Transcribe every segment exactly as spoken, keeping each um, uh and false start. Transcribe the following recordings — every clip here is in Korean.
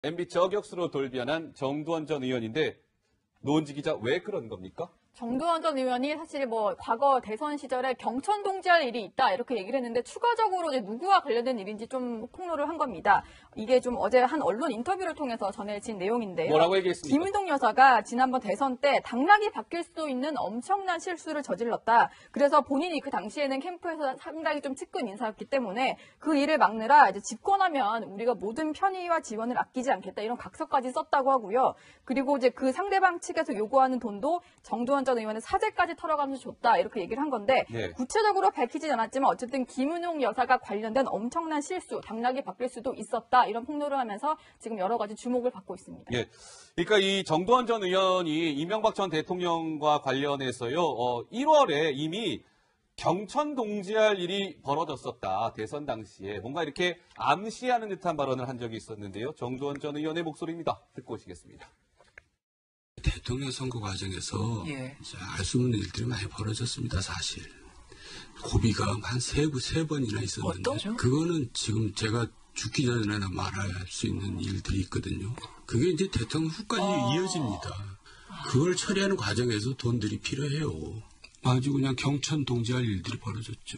엠비 저격수로 돌변한 정두원 전 의원인데 노은지 기자 왜 그런 겁니까? 정두원 전 의원이 사실 뭐 과거 대선 시절에 경천 동지할 일이 있다 이렇게 얘기를 했는데 추가적으로 이제 누구와 관련된 일인지 좀 폭로를 한 겁니다. 이게 좀 어제 한 언론 인터뷰를 통해서 전해진 내용인데요. 뭐라고 얘기했습니까? 김은동 여사가 지난번 대선 때 당락이 바뀔 수도 있는 엄청난 실수를 저질렀다. 그래서 본인이 그 당시에는 캠프에서 상당히 좀 측근 인사였기 때문에 그 일을 막느라 이제 집권하면 우리가 모든 편의와 지원을 아끼지 않겠다 이런 각서까지 썼다고 하고요. 그리고 이제 그 상대방 측에서 요구하는 돈도 정두원 전 의원의 사재까지 털어가면서 줬다 이렇게 얘기를 한 건데 네. 구체적으로 밝히진 않았지만 어쨌든 김은용 여사가 관련된 엄청난 실수, 당락이 바뀔 수도 있었다 이런 폭로를 하면서 지금 여러 가지 주목을 받고 있습니다. 예, 그러니까 이 정두원 전 의원이 이명박 전 대통령과 관련해서요, 어, 일월에 이미 경천 동지할 일이 벌어졌었다. 대선 당시에 뭔가 이렇게 암시하는 듯한 발언을 한 적이 있었는데요. 정두원 전 의원의 목소리입니다. 듣고 오시겠습니다. 대통령 선거 과정에서 예. 알 수 없는 일들이 많이 벌어졌습니다, 사실. 고비가 한 세, 세 번이나 있었는데. 어떠죠? 그거는 지금 제가 죽기 전에나 말할 수 있는 일들이 있거든요. 그게 이제 대통령 후까지 어... 이어집니다. 그걸 처리하는 과정에서 돈들이 필요해요. 아주 그냥 경천 동지할 일들이 벌어졌죠.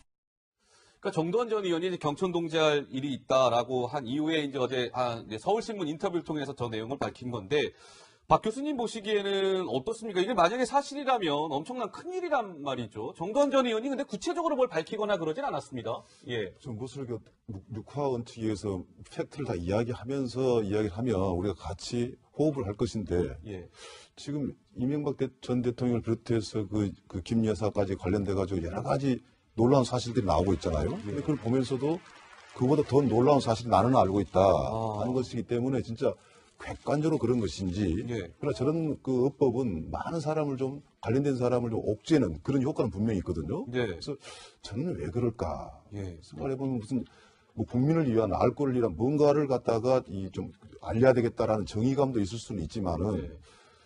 그러니까 정두원 전 의원이 이제 경천 동지할 일이 있다라고 한 이후에 이제 어제 아, 이제 서울신문 인터뷰를 통해서 저 내용을 밝힌 건데, 박 교수님 보시기에는 어떻습니까? 이게 만약에 사실이라면 엄청난 큰일이란 말이죠. 정두원 전 의원이 근데 구체적으로 뭘 밝히거나 그러진 않았습니다. 예. 좀 무엇을 그 육화 원칙에 의해서 팩트를 다 이야기하면서 이야기를 하면 우리가 같이 호흡을 할 것인데, 예. 지금 이명박 전 대통령을 비롯해서 그, 그 김 여사까지 관련돼가지고 여러 가지 놀라운 사실들이 나오고 있잖아요. 예. 근데 그걸 보면서도 그보다 더 놀라운 사실을 나는 알고 있다 아. 하는 것이기 때문에 진짜 객관적으로 그런 것인지, 예. 그러나 저런 그 어법은 많은 사람을 좀 관련된 사람을 좀 옥죄는 그런 효과는 분명히 있거든요. 예. 그래서 저는 왜 그럴까? 예. 생각해보면 무슨 뭐 국민을 위한 알 권리를 위한 뭔가를 갖다가 이 좀 알려야 되겠다라는 정의감도 있을 수는 있지만은 예.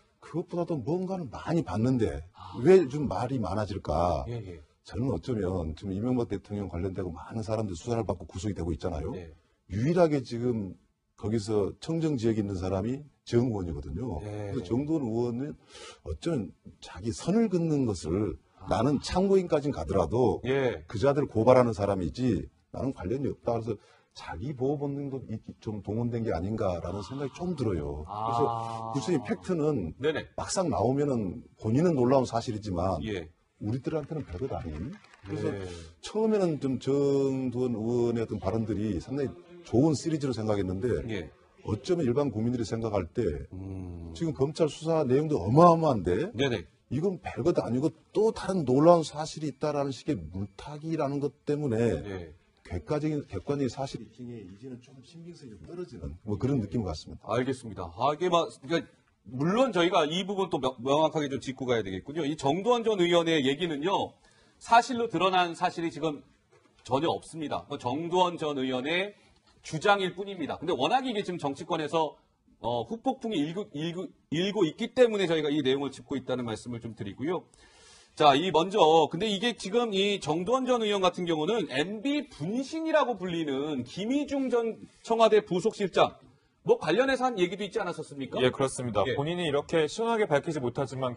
그것보다도 뭔가는 많이 봤는데 왜 좀 말이 많아질까? 예. 예. 저는 어쩌면 지금 이명박 대통령 관련되고 많은 사람들 수사를 받고 구속이 되고 있잖아요. 예. 유일하게 지금 거기서 청정 지역에 있는 사람이 정 의원이거든요. 예. 그래서 정두원 의원은 어쩌면 자기 선을 긋는 것을 아. 나는 참고인까지는 가더라도 예. 그 자들을 고발하는 사람이지 나는 관련이 없다. 그래서 자기 보호 본능도 좀 동원된 게 아닌가라는 생각이 좀 들어요. 아. 그래서 굳이 팩트는 네네. 막상 나오면은 본인은 놀라운 사실이지만 예. 우리들한테는 별것 아닌. 그래서 네. 처음에는 좀 정두원 의원의 어떤 발언들이 상당히 좋은 시리즈로 생각했는데 예. 어쩌면 일반 국민들이 생각할 때 음. 지금 검찰 수사 내용도 어마어마한데 네네. 이건 별것 아니고 또 다른 놀라운 사실이 있다라는 식의 물타기라는 것 때문에 예. 객관적인 객관적인 사실 입증에 이제는 좀 신빙성이 좀 떨어지는 뭐 그런 느낌 같습니다. 알겠습니다. 아, 이게 막, 그러니까 물론 저희가 이 부분 또 명, 명확하게 좀 짚고 가야 되겠군요. 이 정두원 전 의원의 얘기는요, 사실로 드러난 사실이 지금 전혀 없습니다. 정두원 전 의원의 주장일 뿐입니다. 근데 워낙 이게 지금 정치권에서 어, 후폭풍이 일고, 일고, 일고 있기 때문에 저희가 이 내용을 짚고 있다는 말씀을 좀 드리고요. 자, 이 먼저, 근데 이게 지금 이 정두원 전 의원 같은 경우는 엠비 분신이라고 불리는 김희중 전 청와대 부속실장, 뭐 관련해서 한 얘기도 있지 않았었습니까? 예, 그렇습니다. 예. 본인이 이렇게 시원하게 밝히지 못하지만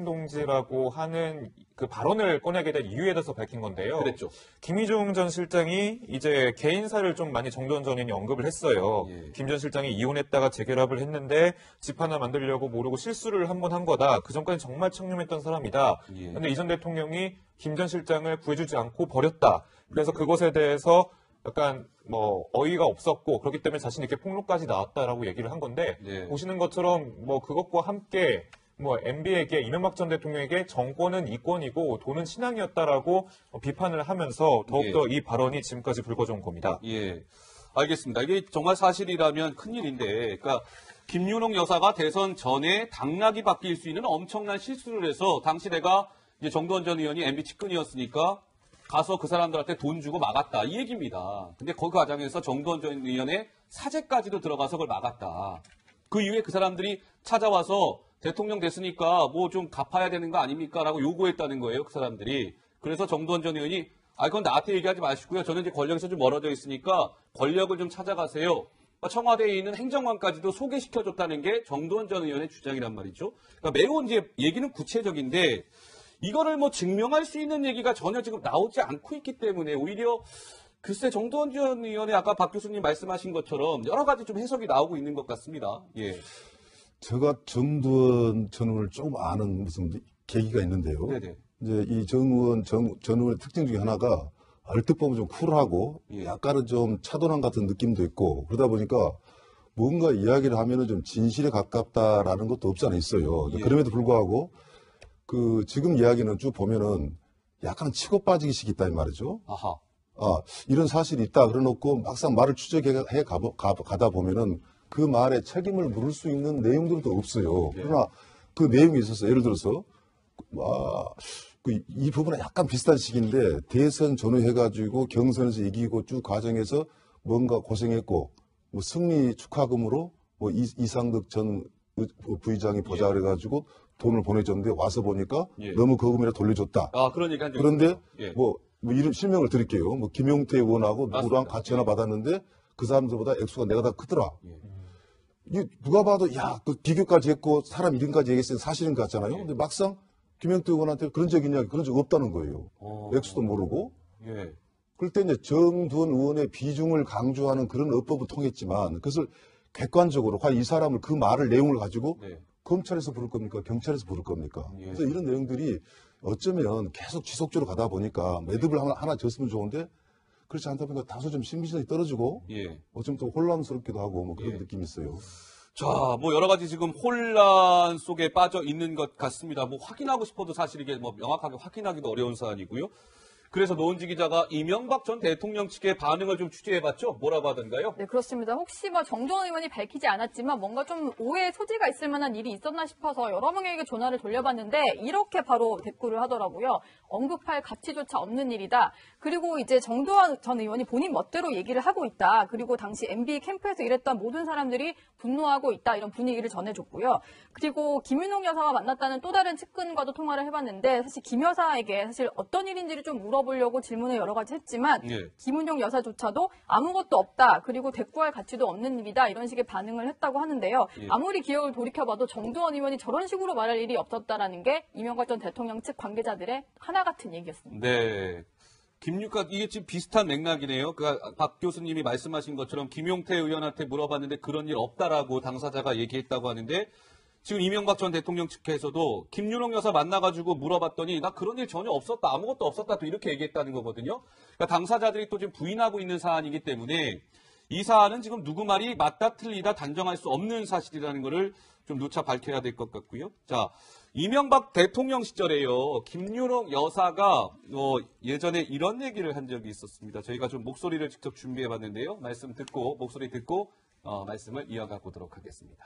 경천동지라고 하는 그 발언을 꺼내게 된 이유에 대해서 밝힌 건데요. 그랬죠. 김희중 전 실장이 이제 개인사를 좀 많이 정두원 전 의원이 언급을 했어요. 예. 김 전 실장이 이혼했다가 재결합을 했는데 집 하나 만들려고 모르고 실수를 한 번 한 거다. 그 전까지 정말 청렴했던 사람이다. 예. 근데 이 전 대통령이 김 전 실장을 구해주지 않고 버렸다. 그래서 그것에 대해서 약간 뭐 어이가 없었고 그렇기 때문에 자신이 이렇게 폭로까지 나왔다라고 얘기를 한 건데 네. 보시는 것처럼 뭐 그것과 함께 뭐 엠비에게 이명박 전 대통령에게 정권은 이권이고 돈은 신앙이었다라고 비판을 하면서 더욱더 예. 이 발언이 지금까지 불거져온 겁니다. 예, 알겠습니다. 이게 정말 사실이라면 큰일인데, 그러니까 김윤옥 여사가 대선 전에 당락이 바뀔 수 있는 엄청난 실수를 해서 당시 내가 이제 정두원 전 의원이 엠비 측근이었으니까 가서 그 사람들한테 돈 주고 막았다. 이 얘기입니다. 근데 그 과정에서 정두원 전 의원의 사재까지도 들어가서 그걸 막았다. 그 이후에 그 사람들이 찾아와서 대통령 됐으니까 뭐 좀 갚아야 되는 거 아닙니까? 라고 요구했다는 거예요. 그 사람들이. 그래서 정두원 전 의원이 아, 그건 나한테 얘기하지 마시고요. 저는 이제 권력에서 좀 멀어져 있으니까 권력을 좀 찾아가세요. 청와대에 있는 행정관까지도 소개시켜줬다는 게 정두원 전 의원의 주장이란 말이죠. 그러니까 매우 이제 얘기는 구체적인데 이거를 뭐 증명할 수 있는 얘기가 전혀 지금 나오지 않고 있기 때문에 오히려 글쎄 정두원 전 의원의 아까 박 교수님 말씀하신 것처럼 여러 가지 좀 해석이 나오고 있는 것 같습니다. 예. 제가 정두원 전 의원을 조금 아는 무슨 계기가 있는데요. 네네. 이제 이 정의원 전 의원의 특징 중에 하나가 얼뜻 보면 좀 쿨하고 예. 약간은 좀 차도남 같은 느낌도 있고 그러다 보니까 뭔가 이야기를 하면은 좀 진실에 가깝다라는 것도 없지 않아 있어요. 예. 그럼에도 불구하고 그 지금 이야기는 쭉 보면은 약간 치고 빠지기식 있다 이 말이죠. 아하. 아, 이런 사실이 있다 그래놓고 막상 말을 추적해 해 가, 가, 가다 보면은 그 말에 책임을 물을 수 있는 내용들도 없어요. 네. 그러나 그 내용이 있어서 예를 들어서 아, 그 이 부분은 약간 비슷한 식인데 대선 전후해가지고 경선에서 이기고 쭉 과정에서 뭔가 고생했고 뭐 승리 축하금으로 뭐 이, 이상득 전 부의장이 보자 그래가지고 돈을 보내줬는데 와서 보니까 예. 너무 그 금액을 돌려줬다. 아, 그런 얘기 한 적이 그런데 있어요. 예. 뭐, 뭐 이름 실명을 드릴게요. 뭐 김용태 의원하고 누구랑 맞습니다. 같이 전화 예. 받았는데 그 사람들보다 액수가 내가 다 크더라. 예. 이게 누가 봐도 야, 그 비교까지 했고 사람 이름까지 얘기했으니 사실인 것 같잖아요. 예. 근데 막상 김용태 의원한테 그런 적 있냐? 그런 적 없다는 거예요. 어. 액수도 모르고. 예. 그럴 때 이제 정두원 의원의 비중을 강조하는 그런 어법을 통했지만 그것을 객관적으로 과연 이 사람을 그 말을 내용을 가지고 네. 검찰에서 부를 겁니까? 경찰에서 부를 겁니까? 예. 그래서 이런 내용들이 어쩌면 계속 지속적으로 가다 보니까 매듭을 하나, 하나 졌으면 좋은데 그렇지 않다 보니까 다소 좀 신빙성이 떨어지고 예. 어쩌면 또 혼란스럽기도 하고 뭐 그런 예. 느낌이 있어요. 자, 뭐 여러 가지 지금 혼란 속에 빠져 있는 것 같습니다. 뭐 확인하고 싶어도 사실 이게 뭐 명확하게 확인하기도 어려운 사안이고요. 그래서 노은지 기자가 이명박 전 대통령 측의 반응을 좀 취재해봤죠. 뭐라고 하던가요? 네, 그렇습니다. 혹시 뭐 정두원 의원이 밝히지 않았지만 뭔가 좀 오해의 소지가 있을 만한 일이 있었나 싶어서 여러 명에게 전화를 돌려봤는데 이렇게 바로 대꾸를 하더라고요. 언급할 가치조차 없는 일이다. 그리고 이제 정두원 전 의원이 본인 멋대로 얘기를 하고 있다. 그리고 당시 엠비 캠프에서 일했던 모든 사람들이 분노하고 있다. 이런 분위기를 전해줬고요. 그리고 김윤옥 여사와 만났다는 또 다른 측근과도 통화를 해봤는데 사실 김 여사에게 사실 어떤 일인지를 좀 물어보려고 질문을 여러 가지 했지만 예. 김은영 여사조차도 아무것도 없다. 그리고 대꾸할 가치도 없는 일이다. 이런 식의 반응을 했다고 하는데요. 예. 아무리 기억을 돌이켜봐도 정두원 의원이 저런 식으로 말할 일이 없었다라는 게 이명박 전 대통령 측 관계자들의 하나 같은 얘기였습니다. 네. 김육각, 이게 지금 비슷한 맥락이네요. 그, 박 교수님이 말씀하신 것처럼 김용태 의원한테 물어봤는데 그런 일 없다라고 당사자가 얘기했다고 하는데 지금 이명박 전 대통령 측에서도 김윤옥 여사 만나가지고 물어봤더니 나 그런 일 전혀 없었다. 아무것도 없었다. 또 이렇게 얘기했다는 거거든요. 그러니까 당사자들이 또 지금 부인하고 있는 사안이기 때문에 이 사안은 지금 누구 말이 맞다 틀리다 단정할 수 없는 사실이라는 거를 좀 누차 밝혀야 될 것 같고요. 자, 이명박 대통령 시절에요. 김윤옥 여사가 어, 예전에 이런 얘기를 한 적이 있었습니다. 저희가 좀 목소리를 직접 준비해봤는데요. 말씀 듣고 목소리 듣고 어, 말씀을 이어가 보도록 하겠습니다.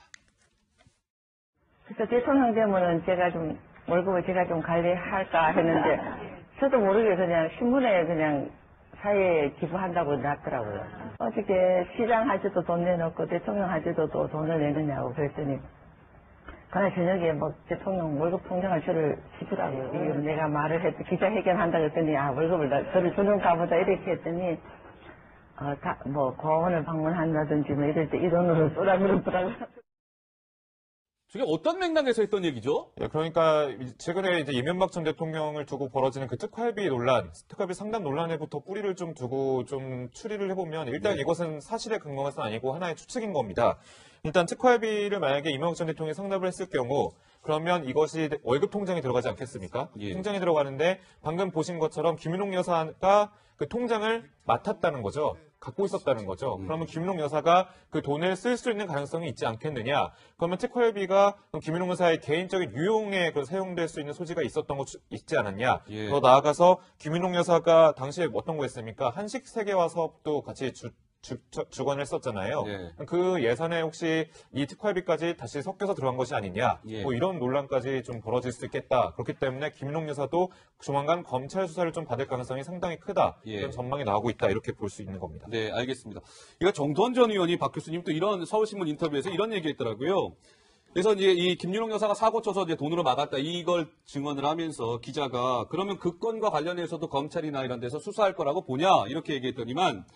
그래서 대통령 되면은 제가 좀 월급을 제가 좀 관리할까 했는데 저도 모르게 그냥 신문에 그냥 사회에 기부한다고 났더라고요. 어저께 시장 할 때도 돈 내놓고 대통령 할 때도 또 돈을 내느냐고 그랬더니 그날 저녁에 뭐 대통령 월급 통장을 저를 주더라고요. 이거 내가 말을 했 기자회견 한다 그랬더니 아 월급을 나, 저를 주는가 보다 이렇게 했더니 어, 다, 뭐 고원을 방문한다든지 뭐 이럴 때 이 돈으로 쏘라 그러더라고요. 저게 어떤 맥락에서 했던 얘기죠? 예, 그러니까 최근에 이제 이명박 전 대통령을 두고 벌어지는 그 특활비 논란, 특활비 상담 논란에부터 뿌리를 좀 두고 좀 추리를 해보면 일단 네. 이것은 사실의 근거가 아니고 하나의 추측인 겁니다. 일단 특활비를 만약에 이명박 전 대통령이 상담을 했을 경우 그러면 이것이 월급 통장에 들어가지 않겠습니까? 예. 통장에 들어가는데 방금 보신 것처럼 김윤옥 여사가 그 통장을 맡았다는 거죠. 갖고 있었다는 거죠. 음. 그러면 김윤옥 여사가 그 돈을 쓸 수 있는 가능성이 있지 않겠느냐. 그러면 특활비가 김윤옥 여사의 개인적인 유용에 그 사용될 수 있는 소지가 있었던 거 있지 않았냐. 예. 더 나아가서 김윤옥 여사가 당시에 어떤 거 했습니까? 한식 세계화 사업도 같이 주, 주, 주관을 했었잖아요. 예. 그 예산에 혹시 이 특활비까지 다시 섞여서 들어간 것이 아니냐. 예. 뭐 이런 논란까지 좀 벌어질 수 있겠다. 그렇기 때문에 김윤옥 여사도 조만간 검찰 수사를 좀 받을 가능성이 상당히 크다. 예. 이런 전망이 나오고 있다. 이렇게 볼 수 있는 겁니다. 네, 알겠습니다. 이거 정두원 전 의원이 박 교수님 또 이런 서울신문 인터뷰에서 이런 얘기 했더라고요. 그래서 이제 이 김윤옥 여사가 사고 쳐서 이제 돈으로 막았다. 이걸 증언을 하면서 기자가 그러면 그 건과 관련해서도 검찰이나 이런 데서 수사할 거라고 보냐? 이렇게 얘기했더니만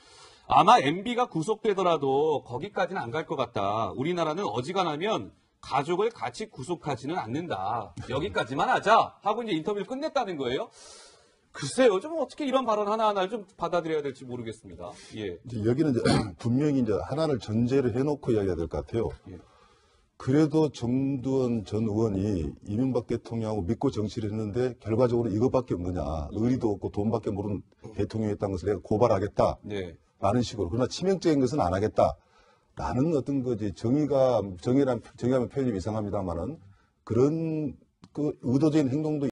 아마 엠비가 구속되더라도 거기까지는 안 갈 것 같다. 우리나라는 어지간하면 가족을 같이 구속하지는 않는다. 여기까지만 하자 하고 이제 인터뷰를 끝냈다는 거예요. 글쎄요, 좀 어떻게 이런 발언 하나하나를 좀 받아들여야 될지 모르겠습니다. 예. 이제 여기는 이제 분명히 이제 하나를 전제를 해놓고 이야기해야 될 것 같아요. 예. 그래도 정두원 전 의원이 이명박 대통령하고 믿고 정치를 했는데 결과적으로 이것밖에 없느냐. 의리도 없고 돈밖에 모르는 대통령이었다는 것을 내가 고발하겠다. 네. 라는 식으로. 그러나 치명적인 것은 안 하겠다. 라는 어떤 거지. 정의가, 정의란, 정의라는 표현이 이상합니다만은 그런 그 의도적인 행동도